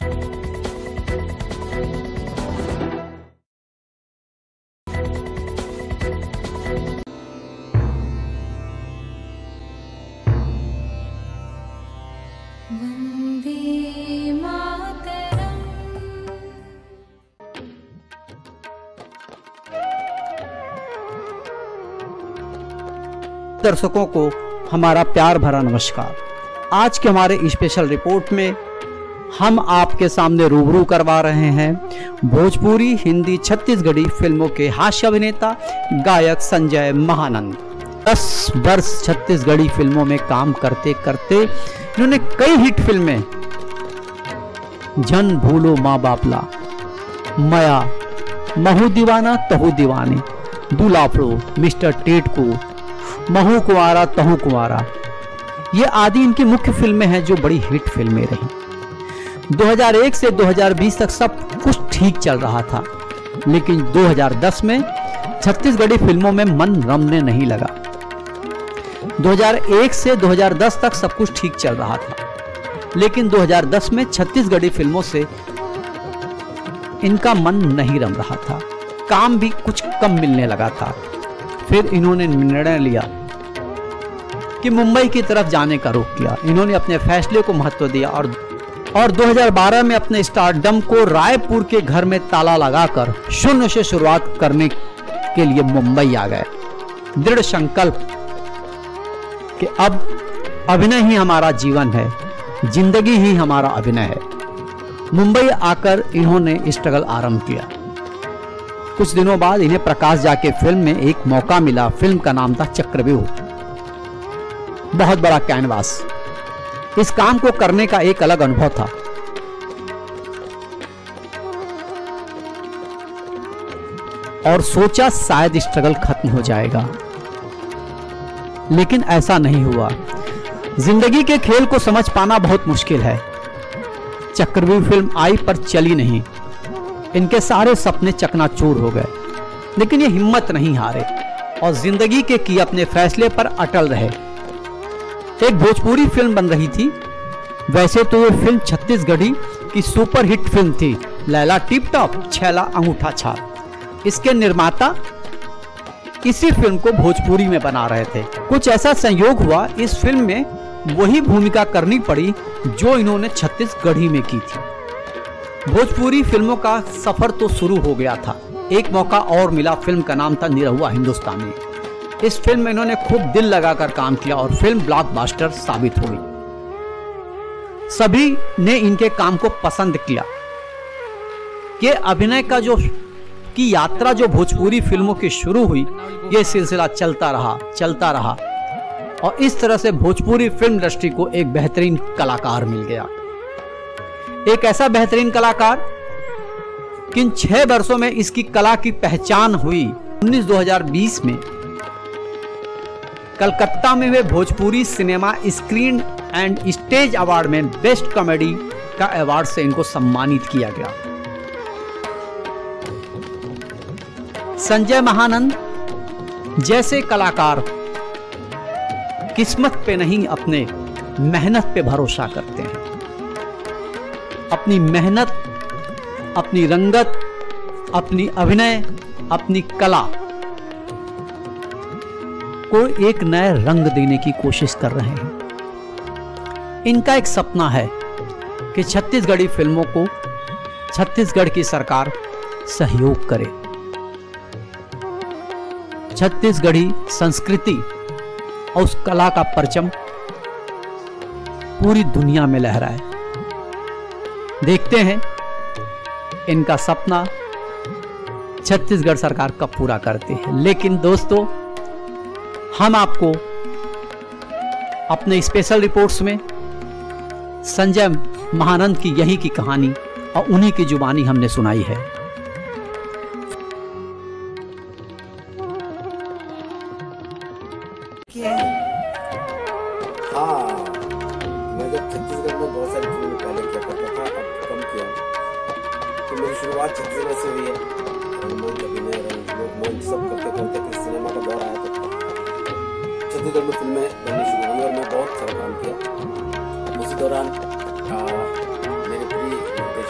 दर्शकों को हमारा प्यार भरा नमस्कार। आज के हमारे स्पेशल रिपोर्ट में हम आपके सामने रूबरू करवा रहे हैं भोजपुरी, हिंदी, छत्तीसगढ़ी फिल्मों के हास्य अभिनेता गायक संजय महानंद। 10 वर्ष छत्तीसगढ़ी फिल्मों में काम करते करते इन्होंने कई हिट फिल्में जन भूलो माँ बापला, मया, महू दीवाना तहू दीवानी, दुलाफड़ो, मिस्टर टेटको, महू कुंवारा तहू कुंवारा, ये आदि इनकी मुख्य फिल्में हैं जो बड़ी हिट फिल्में रही। 2001 से 2020 तक सब कुछ ठीक चल रहा था, लेकिन 2010 में छत्तीसगढ़ी फिल्मों में मन रमने नहीं लगा। 2001 से 2010 तक सब कुछ ठीक चल रहा था, लेकिन 2010 में छत्तीसगढ़ी फिल्मों से इनका मन नहीं रम रहा था, काम भी कुछ कम मिलने लगा था। फिर इन्होंने निर्णय लिया कि मुंबई की तरफ जाने का रुख किया। इन्होंने अपने फैसले को महत्व दिया और 2012 में अपने स्टारडम को रायपुर के घर में ताला लगाकर शून्य से शुरुआत करने के लिए मुंबई आ गए, दृढ़ संकल्प कि अब अभिनय ही हमारा जीवन है, जिंदगी ही हमारा अभिनय है। मुंबई आकर इन्होंने स्ट्रगल आरंभ किया। कुछ दिनों बाद इन्हें प्रकाश झा के फिल्म में एक मौका मिला। फिल्म का नाम था चक्रव्यूह। बहुत बड़ा कैनवास, इस काम को करने का एक अलग अनुभव था। और सोचा शायद स्ट्रगल खत्म हो जाएगा, लेकिन ऐसा नहीं हुआ। जिंदगी के खेल को समझ पाना बहुत मुश्किल है। चक्रव्यूह फिल्म आई पर चली नहीं, इनके सारे सपने चकनाचूर हो गए, लेकिन ये हिम्मत नहीं हारे और जिंदगी के किए अपने फैसले पर अटल रहे। एक भोजपुरी फिल्म बन रही थी। वैसे तो ये फिल्म छत्तीसगढ़ी की सुपरहिट फिल्म थी, लैला टिप टॉप छैला अंगूठा छाप। इसके निर्माता इसी फिल्म को भोजपुरी में बना रहे थे। कुछ ऐसा संयोग हुआ, इस फिल्म में वही भूमिका करनी पड़ी जो इन्होंने छत्तीसगढ़ी में की थी। भोजपुरी फिल्मों का सफर तो शुरू हो गया था। एक मौका और मिला, फिल्म का नाम था निरहुआ हिंदुस्तानी। इस फिल्म में इन्होंने खूब दिल लगाकर काम किया और फिल्म ब्लॉकबस्टर साबित हो गई। सभी ने इनके काम को पसंद किया। ये अभिनय का की यात्रा जो भोजपुरी फिल्मों की शुरू हुई, ये सिलसिला चलता रहा और इस तरह से भोजपुरी फिल्म इंडस्ट्री को एक बेहतरीन कलाकार मिल गया। एक ऐसा बेहतरीन कलाकार कि इन 6 वर्षों में इसकी कला की पहचान हुई। 2020 में कलकत्ता में हुए Bhojpuri cinema screen and stage award में बेस्ट कॉमेडी का अवार्ड से इनको सम्मानित किया गया। संजय महानंद जैसे कलाकार किस्मत पे नहीं, अपने मेहनत पे भरोसा करते हैं। अपनी मेहनत, अपनी रंगत, अपनी अभिनय, अपनी कला को एक नए रंग देने की कोशिश कर रहे हैं। इनका एक सपना है कि छत्तीसगढ़ी फिल्मों को छत्तीसगढ़ की सरकार सहयोग करे, छत्तीसगढ़ी संस्कृति और उस कला का परचम पूरी दुनिया में लहराए। देखते हैं इनका सपना छत्तीसगढ़ सरकार कब पूरा करती है। लेकिन दोस्तों, हम आपको अपने स्पेशल रिपोर्ट्स में संजय महानंद की यही की कहानी और उन्हीं की जुबानी हमने सुनाई है। हाँ, मैं जब छत्तीसगढ़ में बहुत सारी फिल्में पहले किया करता था, अब कम किया। तो मेरी शुरुआत छत्तीसगढ़ से हुई है। रंगमंच, अभिनय, लोकमंच सब करते करते फिर सिनेमा का दौर आया। तो छत्तीसगढ़ में फिल्में बननी शुरू हुई और मैं बहुत सारा काम किया। उसी दौरान मेरे प्रिय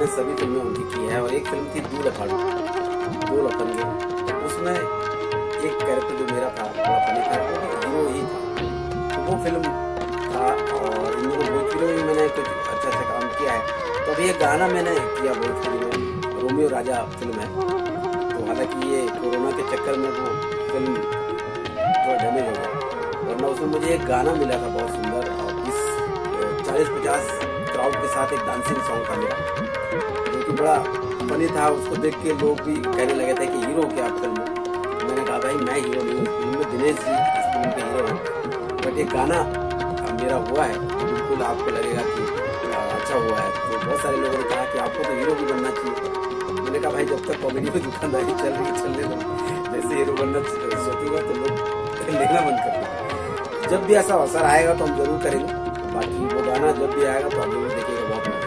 मैंने सभी फिल्में उनकी की है, और एक फिल्म थी दो लफंगे, उसमें एक कैरेक्टर जो मेरा था बड़ा फनी था, वो ही था, तो वो फिल्म था। और इन दोनों भोजपुरी में मैंने कुछ अच्छा काम किया है। तो अभी एक गाना मैंने किया भोजपुरी में, रोमियो राजा फिल्म है, तो हालांकि ये कोरोना के चक्कर में वो फिल्म थोड़ा डैमेज हो गया, वरना उसमें मुझे एक गाना मिला था बहुत सुंदर, और इस 40-50 क्राउड के साथ एक डांसिंग सॉन्ग था मेरा, जो कि बड़ा फनी था। उसको देख के लोग भी कहने लगे थे कि हीरो क्या आप फिल्म में। तो मैंने कहा भाई मैं हीरो नहीं हूँ, फिल्म में दिनेश जी इस फिल्म के हीरो हैं, बट एक गाना मेरा हुआ है, बिल्कुल आपको लगेगा कि अच्छा हुआ है। तो बहुत सारे लोगों ने कहा कि आपको तो हीरो भी बनना चाहिए। मैंने कहा भाई जब तक कॉमेडी में दुकानदारी चल रही चलने दो, जैसे हीरो बनना सोचूंगा तो लोग लेना बंद कर देंगे। जब भी ऐसा अवसर आएगा तो हम जरूर करेंगे। बाकी वो गाना जब भी आएगा तो आप जरूर देखिएगा, बहुत मजा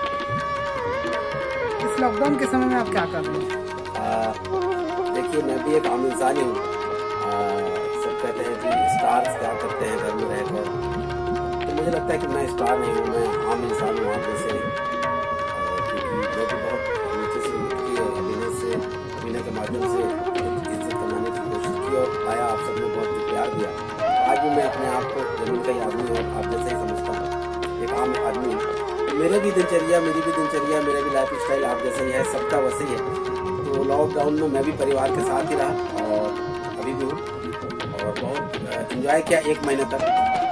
आएगा। इस लॉकडाउन के समय में आप क्या कर रहे हैं? देखिए मैं भी एक आम इंसान ही हूँ। सब कहते हैं कि स्टार्स क्या करते हैं घर में रहकर, तो मुझे लगता है कि मैं स्टार नहीं हूँ, मैं आम इंसान हूँ आप जैसे। क्योंकि मैं भी बहुत नीचे से उठ के अभिनय के माध्यम से इज्जत कमाने की कोशिश की, और पाया आप सबने बहुत प्यार दिया। आज भी मैं अपने आप को जरूर का ही आदमी और आप जैसे ही समझता हूँ, एक आम आदमी। तो मेरी भी दिनचर्या, मेरा भी लाइफ स्टाइल आप जैसा ही है, सबका वैसे ही है। तो लॉकडाउन में मैं भी परिवार के साथ ही रहा, और अभी भी हूँ, और बहुत इंजॉय किया एक महीने तक।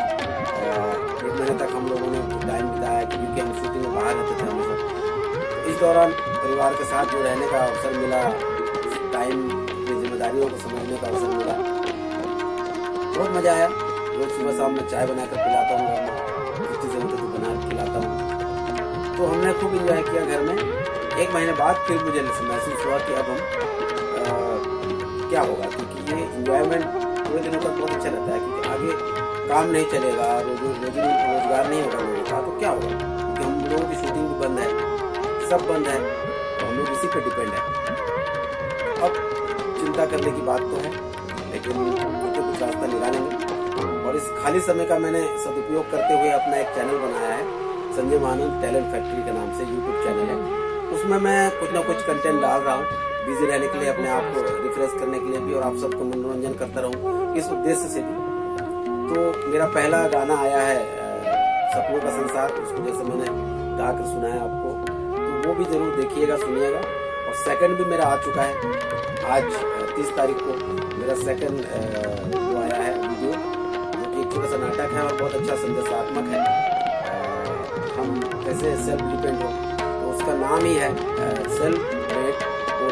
हम लोगों ने टाइम बिताया, क्योंकि हम शूटिंग में बाहर रहते थे हमेशा। इस दौरान परिवार के साथ जो रहने का अवसर मिला, टाइम की जिम्मेदारियों को समझने का अवसर मिला, बहुत मजा आया। रोज सुबह शाम में चाय बनाकर पिलाता हूँ घर में, कुछ चीज़ें होती तो बना के खिलाता हूँ। तो हमने खूब इंजॉय किया घर में। एक महीने बाद फिर मुझे महसूस हुआ कि अब हम क्या होगा, क्योंकि ये इंजॉयमेंट थोड़े दिनों तक बहुत अच्छा रहता है, क्योंकि आगे काम नहीं चलेगा, रोजगार नहीं होगा लोगों का, तो क्या होगा, क्योंकि हम लोगों की शूटिंग भी बंद है, सब बंद है, तो हम लोग इसी पे डिपेंड है। अब चिंता करने की बात तो है, लेकिन कुछ रास्ता निकालेंगे। और इस खाली समय का मैंने सदुपयोग करते हुए अपना एक चैनल बनाया है, संजय मानंद टैलेंट फैक्ट्री के नाम से यूट्यूब चैनल है। उसमें मैं कुछ ना कुछ कंटेंट डाल रहा हूँ, बिजी रहने के लिए, अपने आप को रिफ्रेश करने के लिए भी, और आप सबको मनोरंजन करता रहूँ इस उद्देश्य से भी। तो मेरा पहला गाना आया है सपनों का संसार, उसको जैसे मैंने गाकर सुनाया आपको, तो वो भी जरूर देखिएगा, सुनिएगा। और सेकंड भी मेरा आ चुका है, आज 30 तारीख को मेरा सेकंड जो आया है वीडियो, जो कि एक छोटा सा नाटक है और बहुत अच्छा संदेशात्मक है। हम कैसे सेल्फ डिपेंड हो, तो उसका नाम ही है सेल्फ मेड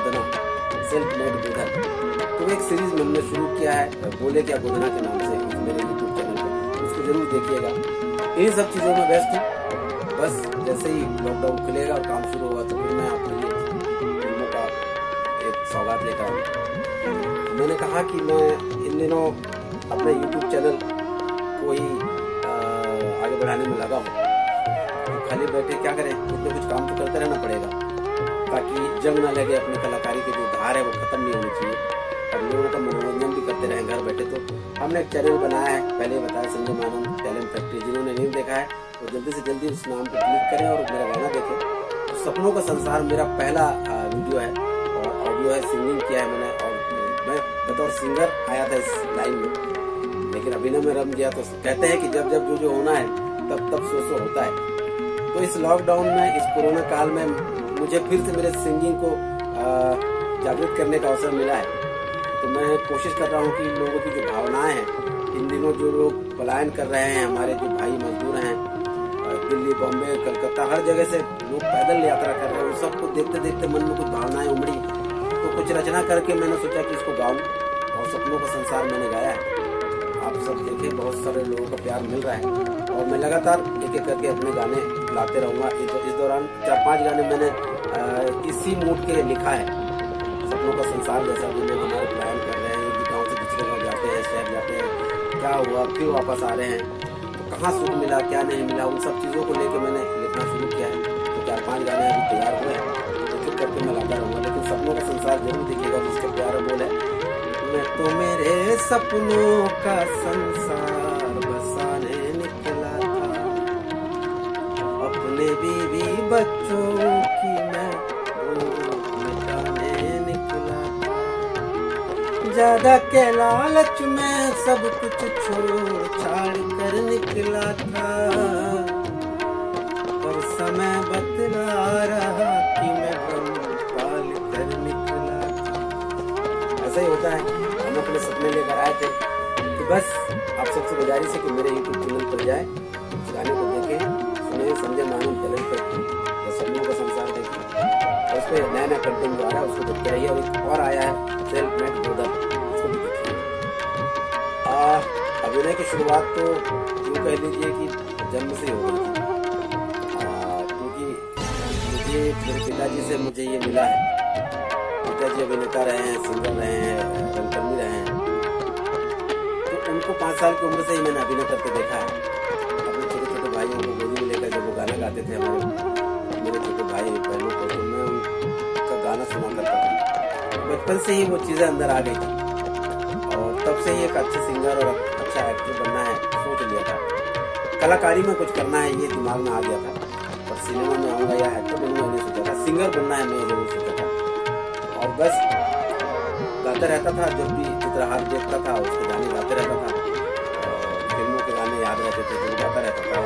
गोधन। तो एक सीरीज में हमने शुरू किया है, बोले क्या गोधना के नाम से, मेरे यूट्यूब चैनल पर, उसको जरूर देखिएगा। इन सब चीज़ों में व्यस्त हूँ। बस जैसे ही लॉकडाउन खुलेगा और काम शुरू होगा, तो फिर मैं आपके लिए फिल्मों का एक सौगात लेकर आऊँगा। मैंने कहा कि मैं इन दिनों अपने यूट्यूब चैनल को ही आगे बढ़ाने में लगा हूँ। तो खाली बैठे क्या करें, कुछ न कुछ काम तो करते रहना पड़ेगा, ताकि जंग ना लगे, अपने कलाकारी की जो धार है वो खत्म नहीं होनी चाहिए, और लोगों का मनोरंजन भी करते रहे घर बैठे। तो हमने एक चैनल बनाया है, पहले बताया, संजय मानंद टैलेंट फैक्ट्री। जिन्होंने नहीं देखा है वो जल्दी से जल्दी उस नाम को क्लिक करें और मेरा गाना देखें। तो सपनों का संसार मेरा पहला वीडियो है, और ऑडियो है, सिंगिंग किया है मैंने, और मैं बतौर सिंगर आया था इस लाइन में, लेकिन अभिनय में रम गया। तो कहते हैं कि जब जब जो होना है तब तब सो होता है। तो इस लॉकडाउन में, इस कोरोना काल में मुझे फिर से मेरे सिंगिंग को जागृत करने का अवसर मिला है। तो मैं कोशिश कर रहा हूँ कि लोगों की जो भावनाएं हैं, इन दिनों जो लोग पलायन कर रहे हैं, हमारे जो भाई मजदूर हैं, दिल्ली, बॉम्बे, कलकत्ता, हर जगह से लोग पैदल यात्रा कर रहे हैं, उन सबको देखते देखते मन में कुछ भावनाएं उमड़ी। तो कुछ रचना करके मैंने सोचा कि इसको गाऊं, और सपनों का संसार मैंने गाया है। आप सब देखें, बहुत सारे लोगों का प्यार मिल रहा है, और मैं लगातार एक एक करके अपने गाने लाते रहूँगा। इस दौरान 4-5 गाने मैंने इसी मूड के लिए लिखा है। सपनों का संसार जैसा भी लोग हमारे प्लान कर रहे हैं, एक गाँव से दूसरे गाँव जाते हैं, शहर जाते हैं, क्या हुआ, फिर वापस आ रहे हैं, तो कहाँ सुख मिला, क्या नहीं मिला, उन सब चीज़ों को लेकर मैंने लिखना शुरू किया है। तो 4-5 गाने अभी तैयार हुए हैं, तो करके मैं लाता रहूँगा। लेकिन सपनों का संसार जरूर देखिएगा, जिसके प्यारा बोल है, मैं तो मेरे सपनों का संसार बसाने निकला था, अपने बीवी बच्चों की मैं भूख मिटाने निकला था। ज्यादा के लालच में सब कुछ छोड़ छाड़ कर निकला था, पर समय बतला रहा कि मैं गम पाल कर निकला था। ऐसा ही होता है। हम अपने सपने लेकर आए थे, तो बस आप सबसे गुजारिश है कि मेरे YouTube चैनल पर जाए, उस गाने को देखें, सुने, संजय मानन टैलेंट पर सपनों का संसार देखें, और उस पर नया नया कंटेंट जो आ रहा है उसको देखते रहिए। और एक और आया है सेल्फ मेड ब्रदर, उसको भी देखिए। अभिनय की शुरुआत तो यूँ कह लीजिए कि जन्म से हो गई थी, क्योंकि मुझे मेरे पिताजी से मुझे ये मिला है। पिताजी अभिनेता रहे हैं, सिंगर रहे हैं, रंगकर्मी रहे हैं, तो उनको 5 साल की उम्र से ही मैंने अभिनय करते देखा है। अपने छोटे छोटे भाइयों को गोदी में लेकर जब वो गाना गाते थे, मेरे छोटे भाई बहनों को, तो मैं उनका गाना सुना करता था। बचपन से ही वो चीज़ें अंदर आ गई थी, और तब से ही एक अच्छे सिंगर और अच्छा एक्टर बनना है सोच लिया था। कलाकारी में कुछ करना है ये दिमाग में आ गया था, और सिनेमा में आऊँगा या एक्टर बनूंगा नहीं सोचा था। सिंगर बनना है मैं जरूर सोचा था, और बस गाता रहता था। जब भी चित्रहार देखता था उसके गाने गाते रहता था, और फिल्मों के गाने याद रहते थे तो गाता रहता था।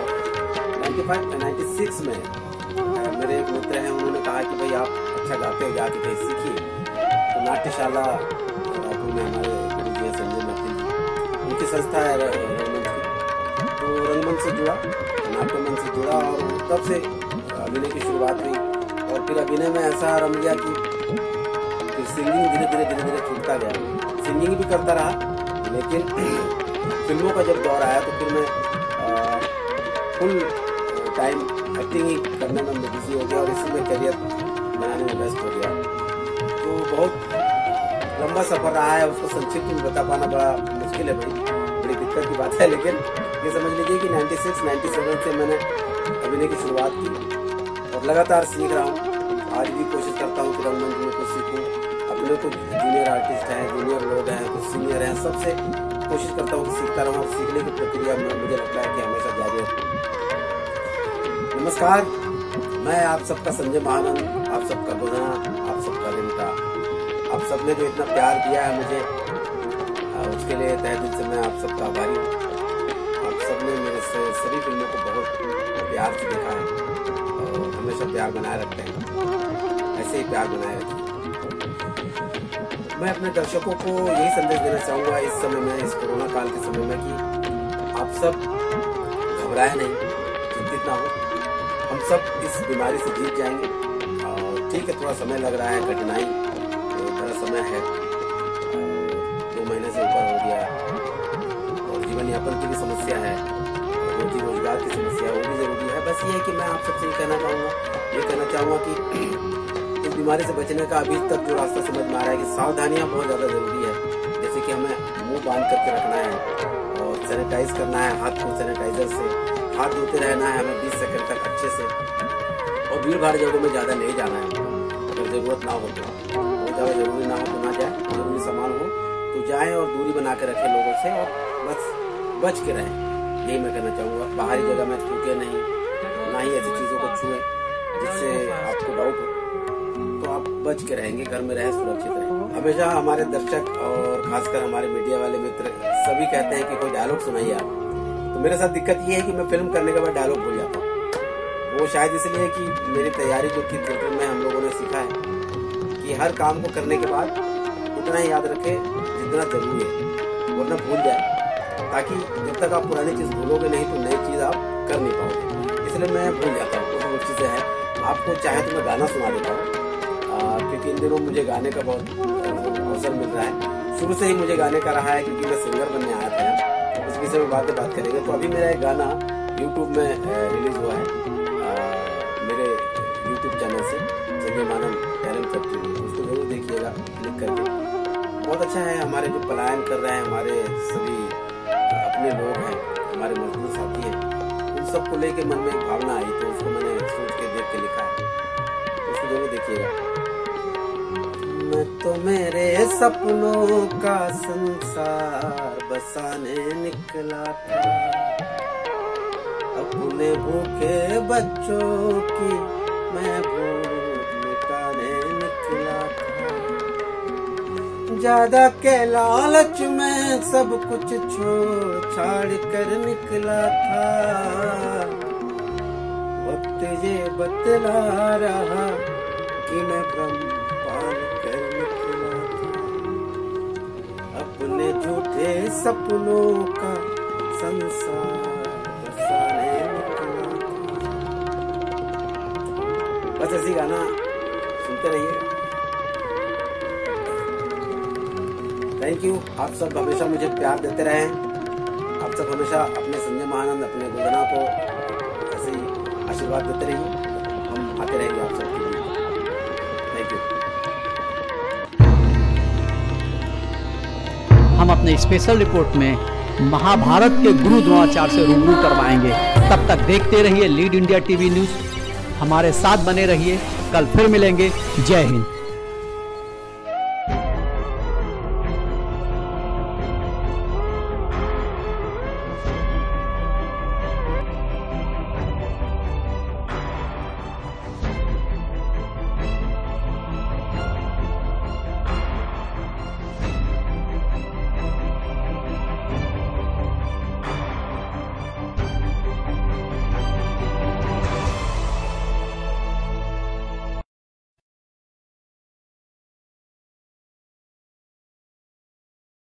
96 में मेरे एक मित्र हैं, उन्होंने कहा कि भाई आप अच्छा गाते हो, जाके कहीं सीखिए। तो नाट्यशाला रायपुर में हमारे गुरु जी संजय मैथिल जी, उनकी संस्था है रंगमंच की, तो रंगमंच से जुड़ा, नाट्यमंच से जुड़ा, और तब से अभिनय की शुरुआत हुई। और फिर अभिनय में ऐसा रम गया कि फिर सिंगिंग धीरे धीरे छूटता गया। सिंगिंग भी करता रहा, लेकिन फिल्मों का जब दौर आया तो फिर मैं फुल टाइम एक्टिंग ही करने में बिजी हो गया, और इसी में करियर बनाने में व्यस्त हो गया। तो बहुत लंबा सफर रहा है, उसको संक्षिप्त में बता पाना बड़ा मुश्किल है, बड़ी दिक्कत की बात है। लेकिन ये समझ लीजिए कि 96-97 से मैंने अभिनय की शुरुआत की, और लगातार सीख रहा हूँ। आज भी कोशिश करता हूँ कि रंगमंच में कुछ सीखूँ। अपने कुछ जूनियर आर्टिस्ट हैं, जूनियर लोग हैं, कुछ सीनियर हैं, सबसे कोशिश करता हूँ कि सीखता रहूँ। और सीखने की प्रक्रिया में मुझे लगता है कि हमेशा जारी है। नमस्कार, मैं आप सबका संजय महानंद, आप सबका गुना, आप सबका रिमटा। आप सबने जो इतना प्यार दिया है मुझे, उसके लिए तहे दिल से मैं आप सबका आभारी हूँ। आप सबने मेरे सभी फिल्मों को बहुत प्यार से देखा है, और हमेशा प्यार बनाए रखते हैं, ऐसे ही प्यार बनाए रखें। मैं अपने दर्शकों को यही संदेश देना चाहूँगा इस समय में, इस कोरोना काल के समय में, कि आप सब घबराए नहीं, चिंतित ना हो। हम सब इस बीमारी से जीत जाएंगे। और ठीक है, थोड़ा समय लग रहा है, कठिनाई थोड़ा समय है, 2 महीने से ऊपर हो गया, और जीवन यापन की भी समस्या है, रोजी रोजगार की समस्या है, वो भी जरूरी है। बस ये है कि मैं आप सबसे ये कहना चाहूँगा कि इस बीमारी से बचने का अभी तक जो रास्ता समझ में आ रहा है कि सावधानियां बहुत ज़्यादा जरूरी है। जैसे कि हमें मुंह बांध करके रखना है, और सैनिटाइज करना है, हाथ को सैनिटाइजर से हाथ धोते रहना है हमें 20 सेकंड तक अच्छे से, और भीड़ भाड़ जगहों में ज़्यादा नहीं जाना है। अगर ज़रूरत ना हो तो, बहुत ज़्यादा जरूरी ना हो तो ना जाए, जरूरी सामान हो तो जाएं, और दूरी बना के रखें लोगों से, और बस बच के रहें। यही मैं कहना चाहूँगा। बाहरी जगह में थूके नहीं, ना ही ऐसी चीज़ों को छुएं जिससे आपको डाउट हो, तो आप बच के रहेंगे, घर में रहें, सुरक्षित रहें। हमेशा हमारे दर्शक और खासकर हमारे मीडिया वाले मित्र सभी कहते हैं कि कोई डायलॉग सुनाइए आप। तो मेरे साथ दिक्कत ये है कि मैं फिल्म करने के बाद डायलॉग भूल जाता हूँ। वो शायद इसलिए कि मेरी तैयारी जो थी थिएटर में, हम लोगों ने सीखा है कि हर काम को करने के बाद उतना ही याद रखें जितना जरूरी है, वरना भूल जाए। ताकि जब तक आप पुरानी चीज़ भूलोगे नहीं तो नई चीज़ आप कर नहीं पाओगे। इसलिए मैं भूल जाता हूँ, वो चीज़ें हैं। आपको चाहे तो मैं गाना सुना देता हूँ, क्योंकि इन दिनों मुझे गाने का बहुत अवसर मिल रहा है। शुरू से ही मुझे गाने का रहा है, क्योंकि मैं सिंगर बनने आया था। इस विषय में बात करेंगे। तो अभी मेरा एक गाना YouTube में रिलीज हुआ है, मेरे YouTube चैनल से, संजय मानन टैलेंट फैक्ट्री, उसको जरूर देखिएगा क्लिक करके। बहुत अच्छा है। हमारे जो पलायन कर रहे हैं, हमारे सभी अपने लोग हैं, हमारे मजदूर साथी हैं, उन सबको लेके मन में एक भावना आई, तो उसको मैंने सोच के देख के लिखा है, उसको जरूर देखिएगा। मैं तो मेरे सपनों का संसार बसाने निकला था, अपने भूखे बच्चों की मैं भूख मिटाने निकला था। ज्यादा के लालच में सब कुछ छोड़ छाड़ कर निकला था। वक्त ये बतला रहा कि मैं भ्रम पाल कर निकला था। अपने झूठे सपनों का संसार बसाने निकला था। बस ऐसी गाना सुनते रहिए। Thank you. आप सब हमेशा मुझे प्यार देते रहें। आप सब हमेशा अपने संजय महानंद, अपने गुंजना को ऐसे ही आशीर्वाद देते रहिए। हम आते रहेंगे आप सबके लिए। Thank you. हम अपने स्पेशल रिपोर्ट में महाभारत के गुरु द्रोणाचार्य से रूबरू करवाएंगे। तब तक देखते रहिए लीड इंडिया टीवी न्यूज़। हमारे साथ बने रहिए। कल फिर मिलेंगे। जय हिंद।